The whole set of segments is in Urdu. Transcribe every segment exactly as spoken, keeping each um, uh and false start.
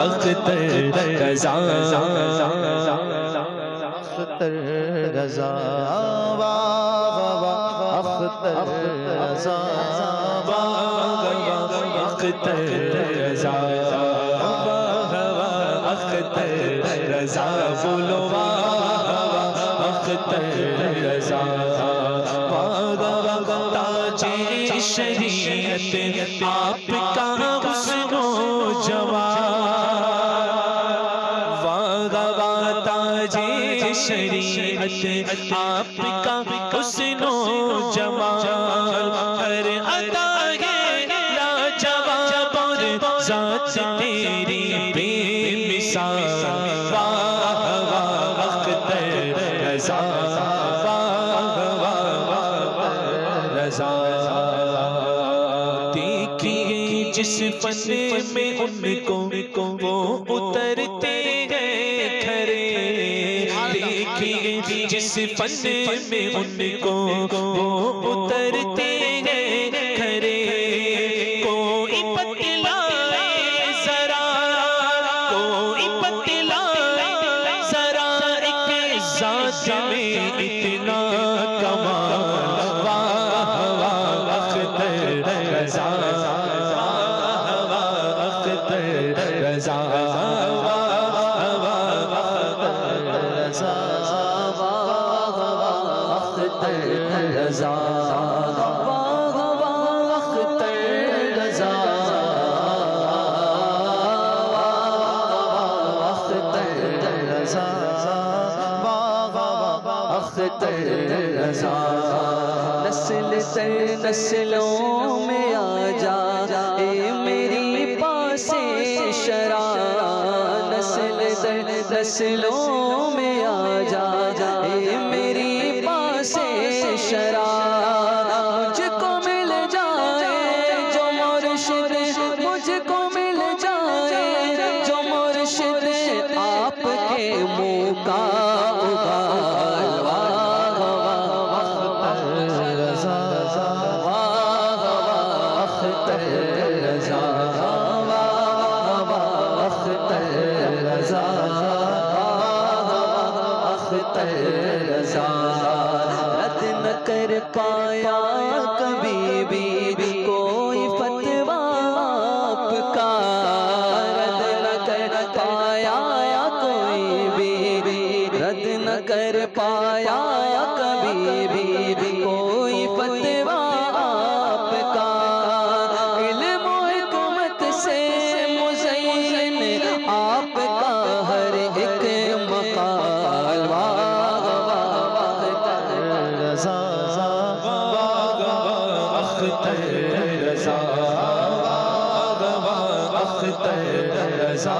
اختر رضا اختر رضا اختر رضا اختر رضا اختر رضا بولو اختر رضا تاج شریعت آپ کا حسن و جمال واہ تاج شریعت آپ کا حسن و جمال ہر ادا ہے لاجواب اور ذات تیری بے مثال واہ واہ اختر رضا رضا دیکھیے جس فن میں ان کو وہ اترتے ہیں کھرے دیکھیے جس فن میں ان کو وہ اترتے ہیں کھرے کوئی بتلائے ذرا کوئی بتلائے ذرا ایک ذات میں اتنا کمال رضا اختر رضا اختر رضا اختر رضا اختر رضا نسل در نسلوں میں آ جا اے میری پاس شرع نسل در نسلوں میں آ جا اے میری پاس شرع مجھ کو مل جائے جو مرشد مجھ کو مل جائے جو مرشد آپ کے منہ کا اگال رد نہ کر پایا کبھی بھی کوئی فتویٰ آپ کا رد نہ کر پایا کوئی بھی رد نہ کر پایا کبھی بھی کوئی فتویٰ آپ کا علم و حکمت سے مزین آپ کا ہر ایک مقال اختر رضا اختر رضا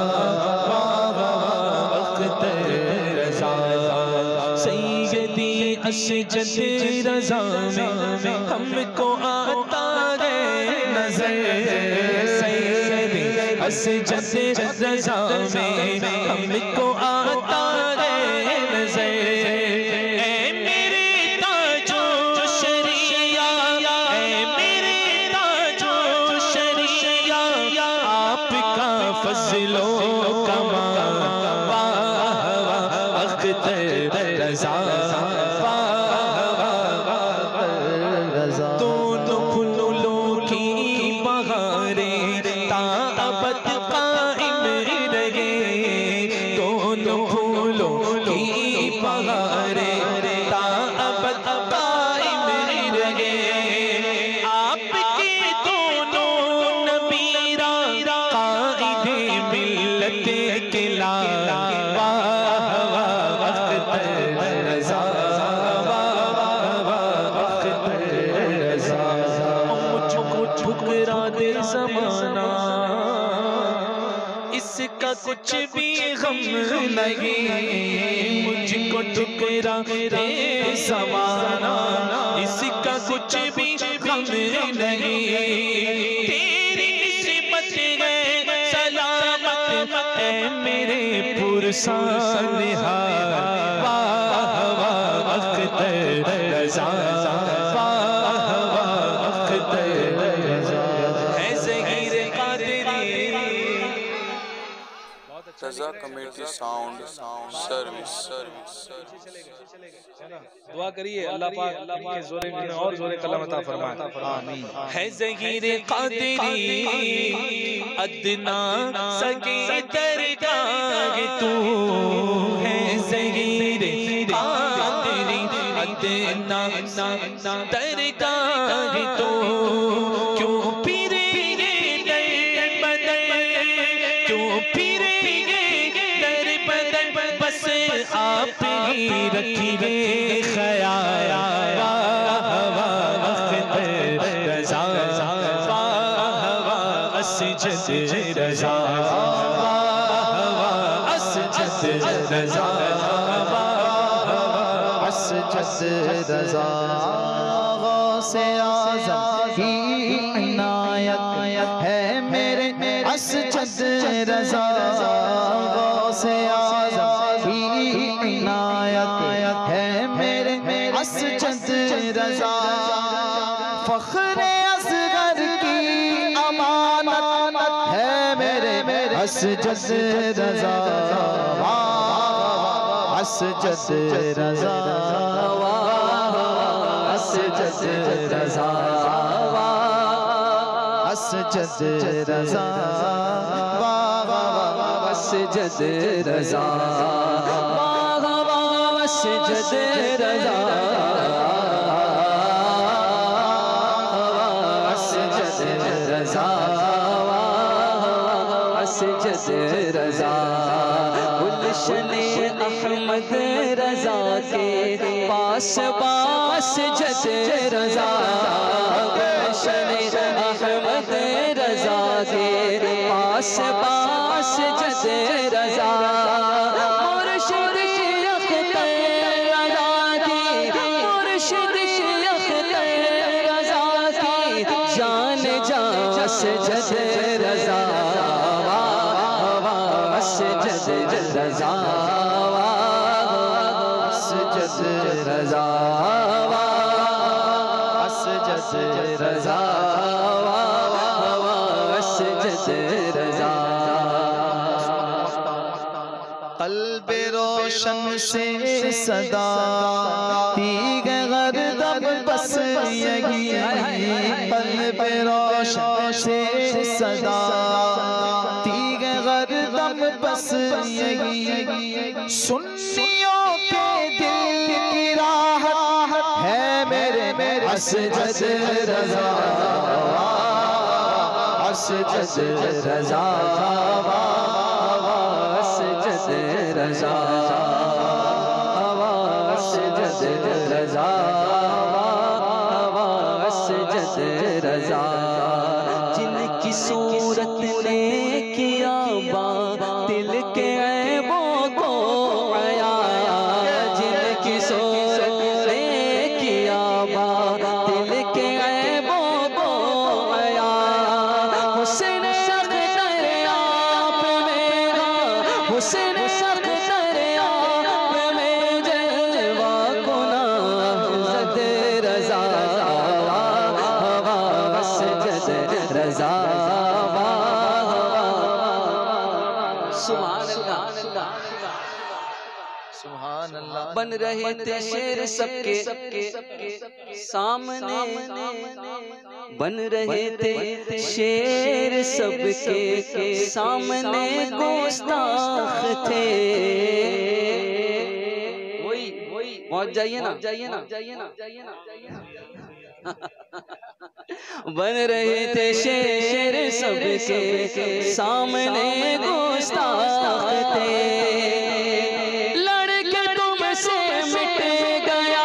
اختر رضا سیدی اسجد رضا میں ہم کو آتا ہے نظر سیدی اسجد رضا میں ہم کو آتا ہے نظر فضل و کمال اختر رضا دونوں پھولوں کی بہاریں تا ابد قائم رہے دونوں پھولوں کی بہاریں تا ابد قائم رہے آپ کے دونوں نبیرہ ملت کے لال اختر رضا اختر رضا مجھ کو ٹھکرا دے زمانہ اس کا کچھ بھی غم نہیں مجھ کو ٹھکرا دے زمانہ اس کا کچھ بھی غم نہیں تیری نسبت ہے اے میرے پرسان حال واہ واہ اختر رضا واہ واہ اختر رضا ہے Zaheer Qadri Raza committee sound service دعا کریے اللہ پاک ان کے زورے میں اور زورے کلام عطا فرمائے آمین ہے ظہیر قادری ادنا سگے درگاہ تو ہے ظہیر قادری ادنا درگاہ تو کیوں پھرے یہ در بدر کیوں پھرے یہ در بدر بس آپ ہی رکھیے خیال واہ واہ اختر رضا واہ واہ اسجد رضا واہ واہ اسجد رضا واہ واہ اسجد رضا غوث اعظم کی عنایت ہے میرے اسجد رضا غوث اعظم کی عنایت ہے میرے اسجد رضا فخر اصغر کی امانت ہے میرے اسجد رضا اسجد رضا اسجد رضا اسجد رضا اسجد رضا اسجد رضا اسجد رضا اسجد رضا گلشن احمد رضا کے پاس باس جد رضا گلشن احمد رضا کے پاس باس جد رضا مرشد اختر رضا کی مرشد اختر رضا کی جان جان سجد رضا اسجد رضا اسجد رضا اسجد رضا اسجد رضا قلب روشن سے صدا تیغ غردب بس یہی قلب روشن سے صدا تیغ غردب بس یہی سنیوں کے دل کی راحت ہے میرے میرے اسجد رضا اسجد رضا اسجد رضا اسجد رضا اسجد رضا جن کی صورت نے کیا باطل کے عیبوں کو عیاں جن کی صورت نے کیا باطل کے عیبوں کو عیاں حسن اختر آپ میرا حسن اختر آپ میں جلوہ گناہ زد رضا اسجد رضا سبحان اللہ سبحان اللہ بن رہے تھے شیر سب کے سامنے بن رہے تھے شیر سب کے سامنے گستاخ تھے وہی پہنچ جائیے نا جائیے نا جائیے نا بن رہے تھے شیر سب کے سامنے گستاخ تھے لڑ کے تم سے مٹ گیا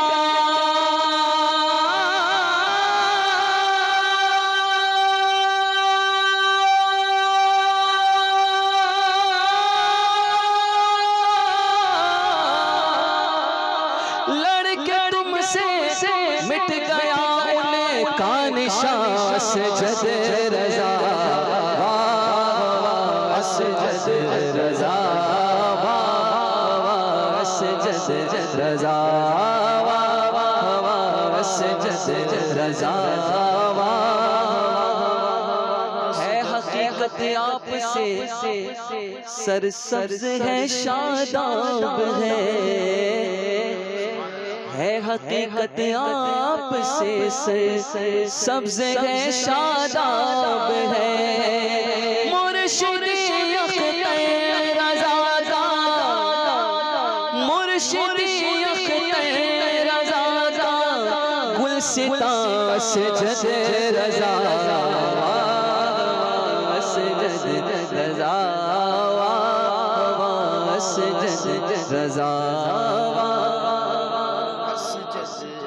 لڑ کے تم سے مٹ گیا نشان اسجد رضا اسجد رضا اسجد رضا اسجد رضا ہے حقیقت خط آپ سے سر سبز ہے شاداب ہے ہے حقیقت آپ سے سر سبز ہے شاداب ہے مرشد اختر رضا دا مرشد اختر رضا دا گلستان سجد رضا سجد رضا سجد رضا